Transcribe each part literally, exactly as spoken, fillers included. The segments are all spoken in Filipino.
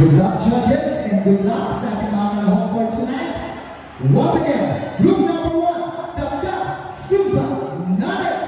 Good luck, judges, and good luck sa ating mga kalahok for tonight. Once again, group number one, Tapda Super Nuggets!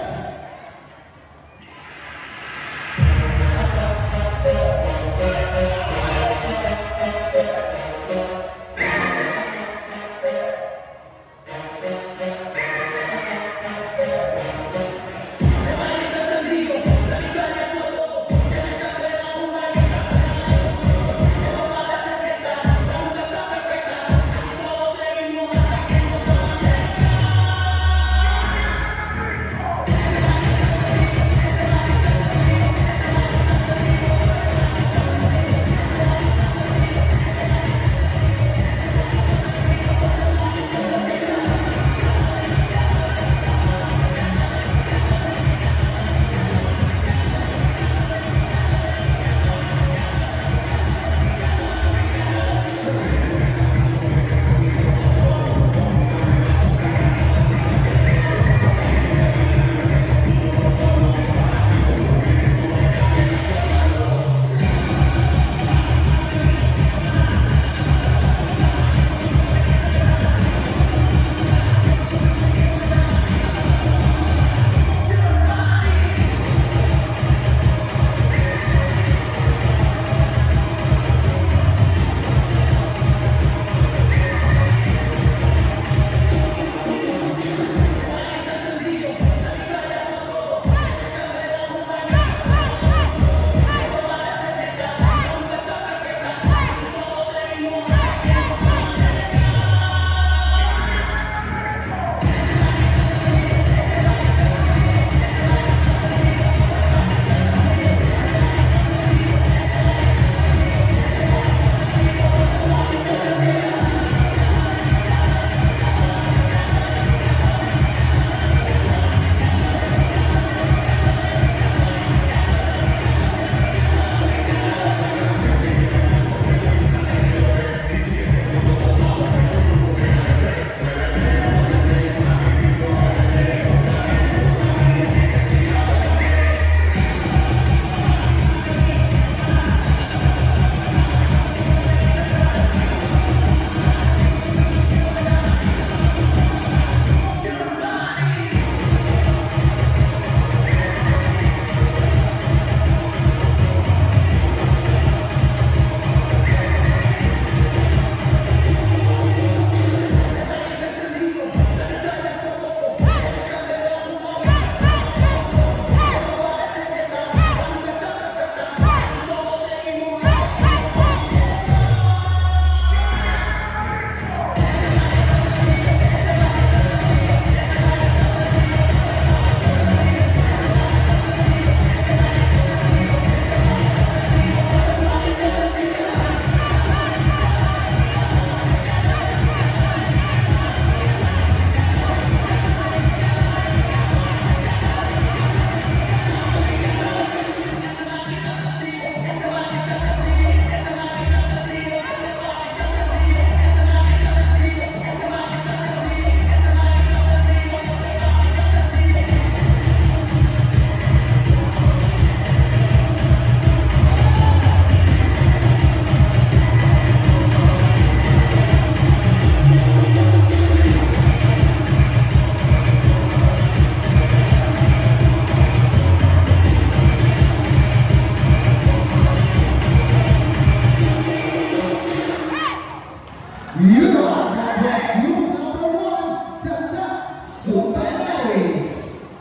You know that was group number one, Tapda Super Nuggets.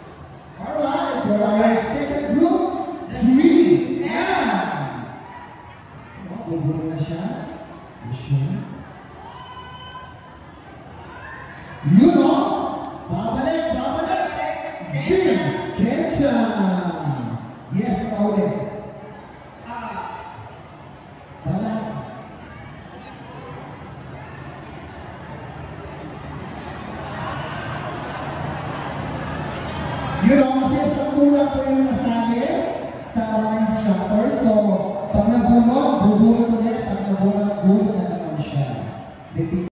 Alright, for our second group, three M. Bubulong na siya. You sure? You know, babalik, babalik, Zim Ketchum. Yes, Pauline. You know, kasi sa kulang po yung nasali sa mga instructor. So, pag nabunod, bubunod ulit. Pag nabunod, bunod na naman siya. Repeat.